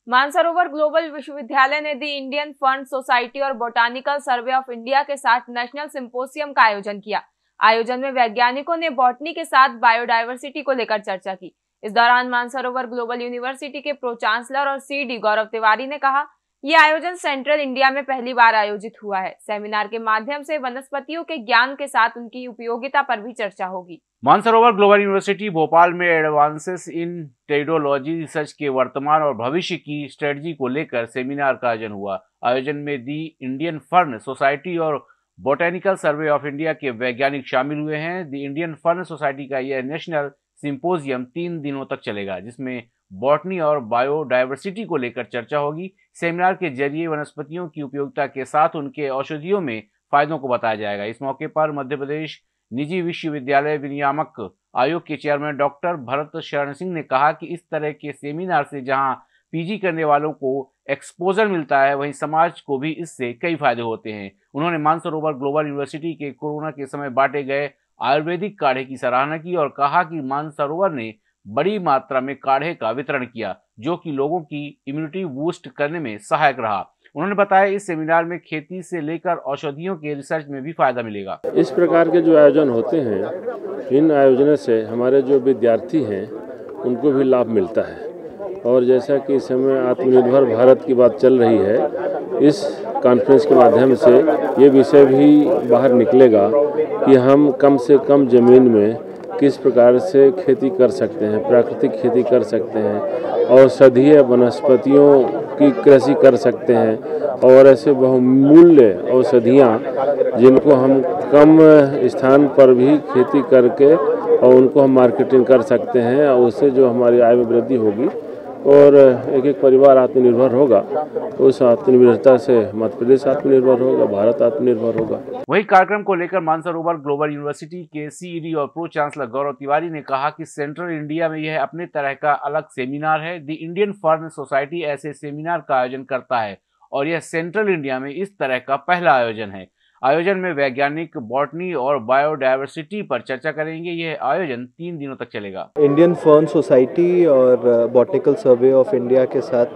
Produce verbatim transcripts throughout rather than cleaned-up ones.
Mansarovar global विश्वविद्यालय ने the Indian fund society और बोटानिकल सर्वे ऑफ इंडिया के साथ नेशनल सिंपोजियम का आयोजन किया। आयोजन में वैज्ञानिकों ने बॉटनी के साथ बायोडायवर्सिटी को लेकर चर्चा की। इस दौरान मानसरोवर ग्लोबल यूनिवर्सिटी के प्रो चांसलर और सीडी गौरव तिवारी ने कहा, ये आयोजन सेंट्रल इंडिया में पहली बार आयोजित हुआ है। सेमिनार के माध्यम से वनस्पतियों के ज्ञान के साथ उनकी उपयोगिता पर भी चर्चा होगी। मानसरोवर ग्लोबल यूनिवर्सिटी भोपाल में एडवांसेस इन टेरिडोलॉजी रिसर्च के वर्तमान और भविष्य की स्ट्रेटजी को लेकर सेमिनार का आयोजन हुआ। आयोजन में दी इंडियन फर्न सोसाइटी और बोटेनिकल सर्वे ऑफ इंडिया के वैज्ञानिक शामिल हुए हैं। दी इंडियन फर्न सोसाइटी का यह नेशनल सिंपोजियम तीन दिनों तक चलेगा, जिसमें बॉटनी और बायोडायवर्सिटी को लेकर चर्चा होगी। सेमिनार के जरिए वनस्पतियों की उपयोगिता के साथ उनके औषधियों में फायदों को बताया जाएगा। इस मौके पर मध्य प्रदेश निजी विश्वविद्यालय विनियामक आयोग के चेयरमैन डॉक्टर भरत शरण सिंह ने कहा कि इस तरह के सेमिनार से जहां पीजी करने वालों को एक्सपोजर मिलता है, वहीं समाज को भी इससे कई फायदे होते हैं। उन्होंने मानसरोवर ग्लोबल यूनिवर्सिटी के कोरोना के समय बांटे गए आयुर्वेदिक काढ़े की सराहना की और कहा कि मानसरोवर ने बड़ी मात्रा में काढ़े का वितरण किया, जो कि लोगों की इम्यूनिटी बूस्ट करने में सहायक रहा। उन्होंने बताया इस सेमिनार में खेती से लेकर औषधियों के रिसर्च में भी फायदा मिलेगा। इस प्रकार के जो आयोजन होते हैं, इन आयोजनों से हमारे जो विद्यार्थी हैं उनको भी लाभ मिलता है। और जैसा कि इस समय आत्मनिर्भर भारत की बात चल रही है, इस कॉन्फ्रेंस के माध्यम से ये विषय भी बाहर निकलेगा कि हम कम से कम ज़मीन में किस प्रकार से खेती कर सकते हैं, प्राकृतिक खेती कर सकते हैं, औषधीय वनस्पतियों की कृषि कर सकते हैं और ऐसे बहुमूल्य औषधियाँ जिनको हम कम स्थान पर भी खेती करके और उनको हम मार्केटिंग कर सकते हैं और उससे जो हमारी आय में वृद्धि होगी और एक एक परिवार आत्मनिर्भर होगा। उस आत्मनिर्भरता से मध्य प्रदेश आत्मनिर्भर होगा, भारत आत्मनिर्भर होगा। वही कार्यक्रम को लेकर मानसरोवर ग्लोबल यूनिवर्सिटी के सीईडी और प्रो चांसलर गौरव तिवारी ने कहा कि सेंट्रल इंडिया में यह अपने तरह का अलग सेमिनार है। दी इंडियन फर्न सोसाइटी ऐसे सेमिनार का आयोजन करता है और यह सेंट्रल इंडिया में इस तरह का पहला आयोजन है। आयोजन में वैज्ञानिक बॉटनी और बायोडायवर्सिटी पर चर्चा करेंगे। यह आयोजन तीन दिनों तक चलेगा। इंडियन फर्न सोसाइटी और बॉटनिकल सर्वे ऑफ इंडिया के साथ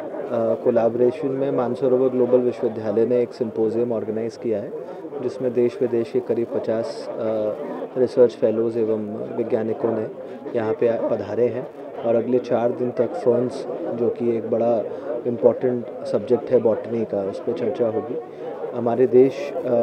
कोलैबोरेशन में मानसरोवर ग्लोबल विश्वविद्यालय ने एक सिंपोजियम ऑर्गेनाइज किया है, जिसमें देश विदेश के करीब पचास रिसर्च फेलोज एवं वैज्ञानिकों ने यहाँ पे पधारे हैं और अगले चार दिन तक फर्न्स, जो कि एक बड़ा इम्पॉर्टेंट सब्जेक्ट है बॉटनी का, उस पर चर्चा होगी। हमारे देश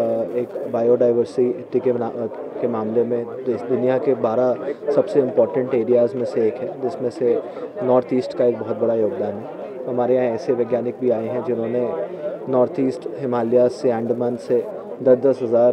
एक बायोडाइवर्सिटी के के मामले में दुनिया के बारह सबसे इम्पॉर्टेंट एरियाज़ में से एक है, जिसमें से नॉर्थ ईस्ट का एक बहुत बड़ा योगदान है। हमारे यहाँ ऐसे वैज्ञानिक भी आए हैं जिन्होंने नॉर्थ ईस्ट हिमालय से अंडमान से दस दस हज़ार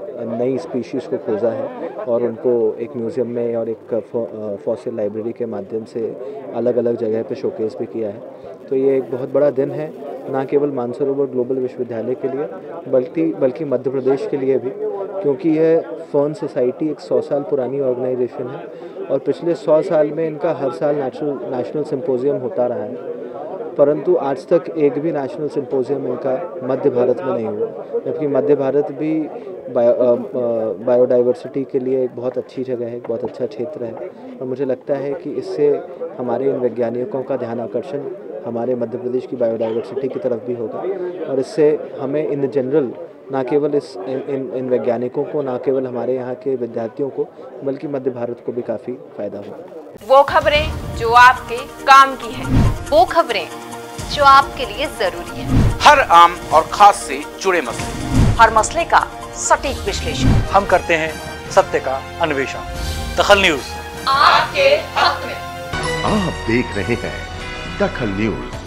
नई स्पीशीज़ को खोजा है और उनको एक म्यूज़ियम में और एक फॉसिल लाइब्रेरी के माध्यम से अलग अलग जगह पे शोकेस भी किया है। तो ये एक बहुत बड़ा दिन है, ना केवल मानसरोवर ग्लोबल विश्वविद्यालय के लिए बल्कि बल्कि मध्य प्रदेश के लिए भी, क्योंकि यह फर्न सोसाइटी एक सौ साल पुरानी ऑर्गेनाइजेशन है और पिछले सौ साल में इनका हर साल नेशनल नेशनल सिंपोजियम होता रहा है, परंतु आज तक एक भी नेशनल सिंपोजियम इनका मध्य भारत में नहीं हुआ, जबकि मध्य भारत भी बायो बायोडाइवर्सिटी के लिए एक बहुत अच्छी जगह है, एक बहुत अच्छा क्षेत्र है। और मुझे लगता है कि इससे हमारे इन वैज्ञानिकों का ध्यान आकर्षण हमारे मध्य प्रदेश की बायोडाइवर्सिटी की तरफ भी होगा और इससे हमें इन जनरल ना केवल इस इन इन, इन वैज्ञानिकों को, ना केवल हमारे यहाँ के विद्यार्थियों को, बल्कि मध्य भारत को भी काफ़ी फायदा होगा। वो खबरें जो आपके काम की है, वो खबरें जो आपके लिए जरूरी है, हर आम और खास से जुड़े मसले, हर मसले का सटीक विश्लेषण हम करते हैं, सत्य का अन्वेषण। दखल न्यूज आपके हक में। आप देख रहे हैं दखल न्यूज।